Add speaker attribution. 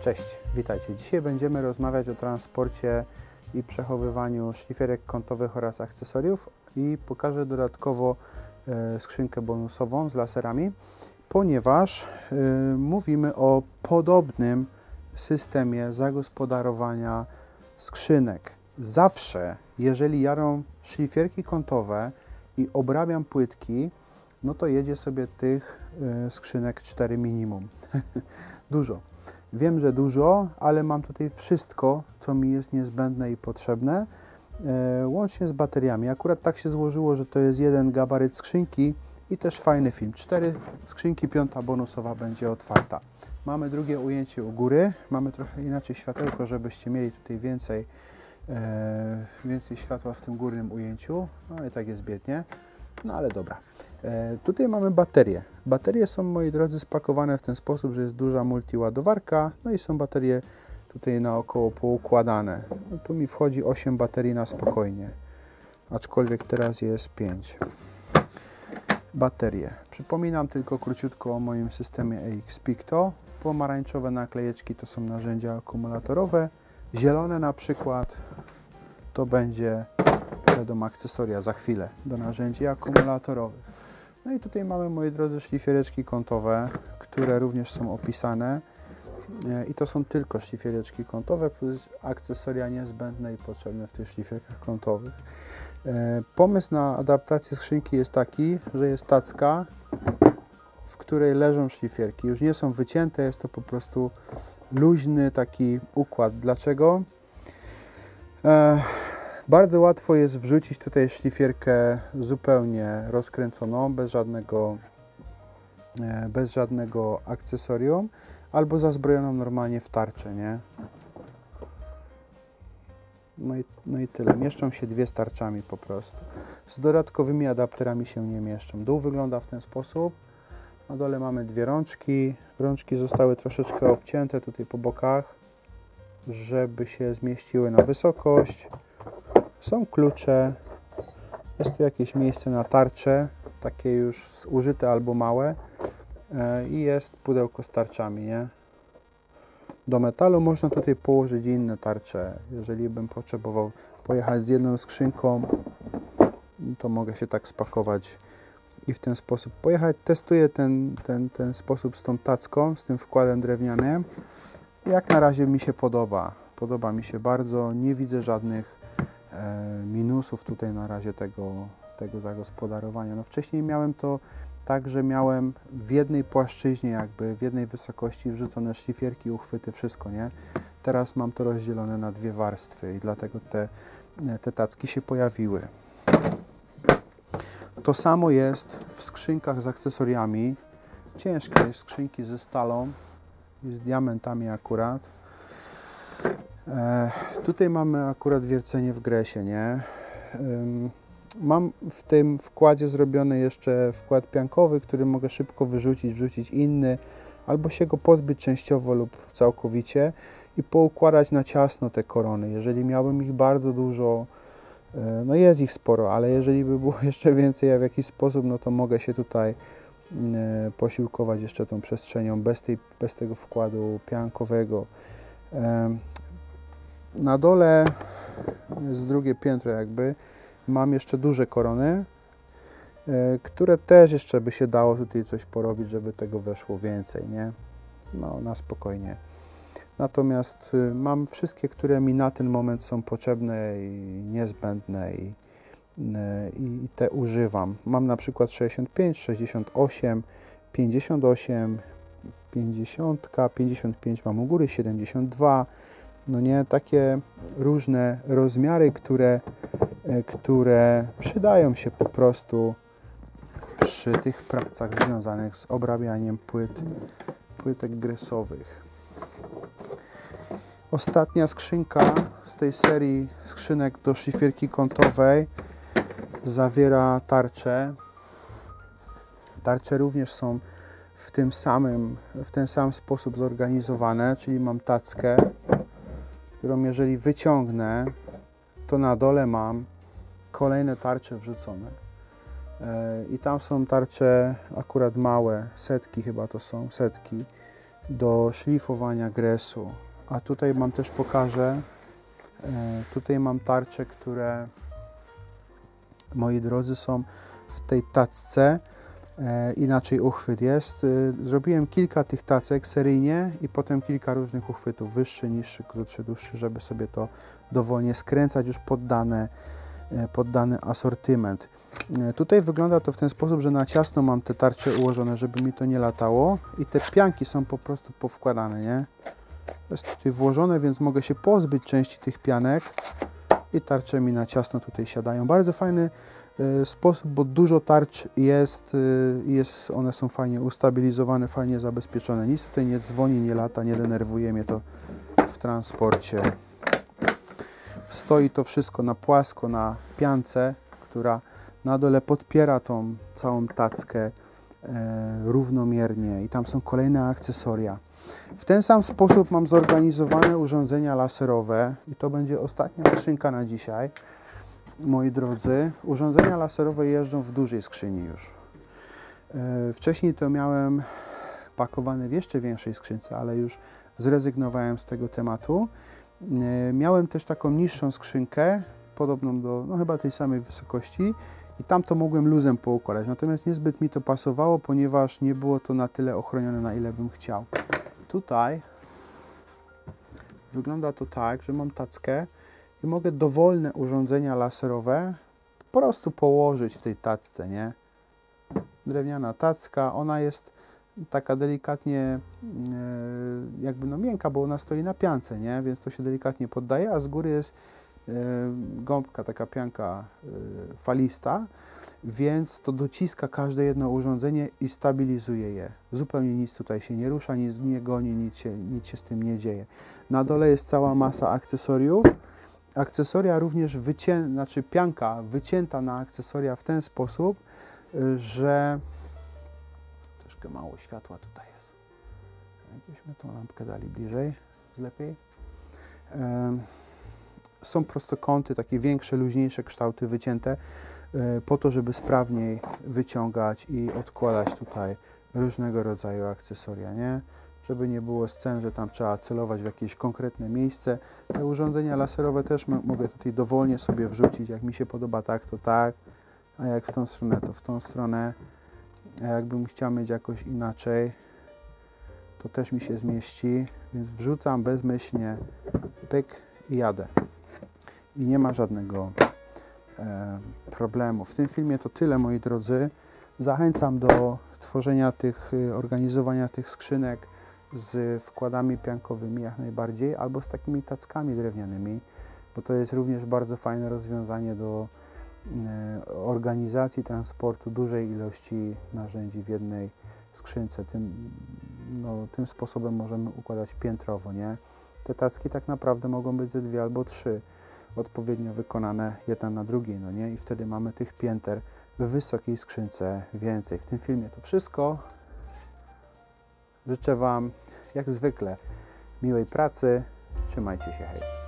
Speaker 1: Cześć, witajcie. Dzisiaj będziemy rozmawiać o transporcie i przechowywaniu szlifierek kątowych oraz akcesoriów i pokażę dodatkowo skrzynkę bonusową z laserami, ponieważ mówimy o podobnym systemie zagospodarowania skrzynek. Zawsze, jeżeli jadą szlifierki kątowe i obrabiam płytki, no to jedzie sobie tych skrzynek 4 minimum. Dużo. Wiem, że dużo, ale mam tutaj wszystko, co mi jest niezbędne i potrzebne, łącznie z bateriami. Akurat tak się złożyło, że to jest jeden gabaryt skrzynki i też fajny film. 4 skrzynki, 5 bonusowa będzie otwarta. Mamy drugie ujęcie u góry. Mamy trochę inaczej światełko, żebyście mieli tutaj więcej światła w tym górnym ujęciu. No i tak jest biednie. No ale dobra. Tutaj mamy baterie. Baterie są, moi drodzy, spakowane w ten sposób, że jest duża multiładowarka, no i są baterie tutaj naokoło poukładane. No, tu mi wchodzi 8 baterii na spokojnie, aczkolwiek teraz jest 5. Baterie. Przypominam tylko króciutko o moim systemie EX Picto. Pomarańczowe naklejeczki to są narzędzia akumulatorowe, zielone na przykład to będzie, wiadomo, akcesoria za chwilę do narzędzi akumulatorowych. No i tutaj mamy, moi drodzy, szlifiereczki kątowe, które również są opisane i to są tylko szlifiereczki kątowe plus akcesoria niezbędne i potrzebne w tych szlifierkach kątowych. Pomysł na adaptację skrzynki jest taki, że jest tacka, w której leżą szlifierki. Już nie są wycięte, jest to po prostu luźny taki układ. Dlaczego? Bardzo łatwo jest wrzucić tutaj szlifierkę zupełnie rozkręconą, bez żadnego akcesorium, albo zazbrojoną normalnie w tarczę, nie? No i tyle. Mieszczą się dwie z tarczami po prostu. Z dodatkowymi adapterami się nie mieszczą. Dół wygląda w ten sposób. Na dole mamy dwie rączki. Rączki zostały troszeczkę obcięte tutaj po bokach, żeby się zmieściły na wysokość. Są klucze, jest tu jakieś miejsce na tarczę, takie już zużyte albo małe i jest pudełko z tarczami, nie? Do metalu można tutaj położyć inne tarcze. Jeżeli bym potrzebował pojechać z jedną skrzynką, to mogę się tak spakować i w ten sposób pojechać. Testuję ten sposób z tą tacką, z tym wkładem drewnianym. Jak na razie mi się podoba. Podoba mi się bardzo, nie widzę żadnych minusów tutaj na razie tego zagospodarowania. No wcześniej miałem to tak, że miałem w jednej płaszczyźnie, jakby w jednej wysokości wrzucone szlifierki, uchwyty, wszystko, nie? Teraz mam to rozdzielone na dwie warstwy i dlatego te tacki się pojawiły. To samo jest w skrzynkach z akcesoriami. Ciężkie skrzynki ze stalą i z diamentami akurat. Tutaj mamy akurat wiercenie w gresie, nie? Mam w tym wkładzie zrobiony jeszcze wkład piankowy, który mogę szybko wyrzucić, wrzucić inny, albo się go pozbyć częściowo lub całkowicie i poukładać na ciasno te korony. Jeżeli miałbym ich bardzo dużo, no jest ich sporo, ale jeżeli by było jeszcze więcej, ja w jakiś sposób, no to mogę się tutaj posiłkować jeszcze tą przestrzenią bez tego wkładu piankowego. Na dole jest drugie piętro jakby, mam jeszcze duże korony, które też jeszcze by się dało tutaj coś porobić, żeby tego weszło więcej, nie? No na spokojnie. Natomiast mam wszystkie, które mi na ten moment są potrzebne i niezbędne i te używam. Mam na przykład 65, 68, 58, 50, 55 mam u góry, 72. No nie, takie różne rozmiary, które przydają się po prostu przy tych pracach związanych z obrabianiem płytek gresowych. Ostatnia skrzynka z tej serii skrzynek do szlifierki kątowej zawiera tarcze. Tarcze również są w ten sam sposób zorganizowane, czyli mam tackę, którą jeżeli wyciągnę, to na dole mam kolejne tarcze wrzucone. I tam są tarcze akurat małe, setki chyba to są, setki. do szlifowania gresu. A tutaj mam też pokażę, tutaj mam tarcze, które, moi drodzy, są w tej tacce. Inaczej uchwyt jest. Zrobiłem kilka tych tacek seryjnie i potem kilka różnych uchwytów, wyższy, niższy, krótszy, dłuższy, żeby sobie to dowolnie skręcać już pod dany asortyment. Tutaj wygląda to w ten sposób, że na ciasno mam te tarcze ułożone, żeby mi to nie latało i te pianki są po prostu powkładane, nie? To jest tutaj włożone, więc mogę się pozbyć części tych pianek i tarcze mi na ciasno tutaj siadają. Bardzo fajny sposób, bo dużo tarcz jest, one są fajnie ustabilizowane, fajnie zabezpieczone. Nic tutaj nie dzwoni, nie lata, nie denerwuje mnie to w transporcie. Stoi to wszystko na płasko, na piance, która na dole podpiera tą całą tackę równomiernie i tam są kolejne akcesoria. W ten sam sposób mam zorganizowane urządzenia laserowe i to będzie ostatnia skrzynka na dzisiaj. Moi drodzy, urządzenia laserowe jeżdżą w dużej skrzyni już. Wcześniej to miałem pakowane w jeszcze większej skrzynce, ale już zrezygnowałem z tego tematu. Miałem też taką niższą skrzynkę, podobną do chyba tej samej wysokości i tam to mogłem luzem poukładać. Natomiast niezbyt mi to pasowało, ponieważ nie było to na tyle ochronione, na ile bym chciał. Tutaj wygląda to tak, że mam tackę i mogę dowolne urządzenia laserowe po prostu położyć w tej tacce, nie? Drewniana tacka, ona jest taka delikatnie jakby miękka, bo ona stoi na piance, nie? Więc to się delikatnie poddaje, a z góry jest gąbka, taka pianka falista, więc to dociska każde jedno urządzenie i stabilizuje je. Zupełnie nic tutaj się nie rusza, nic nie goni, nic się z tym nie dzieje. Na dole jest cała masa akcesoriów. Akcesoria również pianka wycięta na akcesoria w ten sposób, że troszkę mało światła tutaj jest. Jakbyśmy tą lampkę dali bliżej, lepiej. Są prostokąty, takie większe, luźniejsze kształty wycięte po to, żeby sprawniej wyciągać i odkładać tutaj różnego rodzaju akcesoria, nie? Żeby nie było scen, że tam trzeba celować w jakieś konkretne miejsce. Te urządzenia laserowe też mogę tutaj dowolnie sobie wrzucić, jak mi się podoba tak, to tak, a jak w tą stronę, to w tą stronę. A jakbym chciał mieć jakoś inaczej, to też mi się zmieści, więc wrzucam bezmyślnie, pyk i jadę. I nie ma żadnego problemu. W tym filmie to tyle, moi drodzy. Zachęcam do tworzenia organizowania tych skrzynek z wkładami piankowymi jak najbardziej, albo z takimi tackami drewnianymi, bo to jest również bardzo fajne rozwiązanie do organizacji transportu dużej ilości narzędzi w jednej skrzynce. Tym sposobem możemy układać piętrowo, nie? Te tacki tak naprawdę mogą być ze 2 albo 3 odpowiednio wykonane jedna na drugiej, no nie? I wtedy mamy tych pięter w wysokiej skrzynce więcej. W tym filmie to wszystko. Życzę Wam jak zwykle miłej pracy. Trzymajcie się, hej!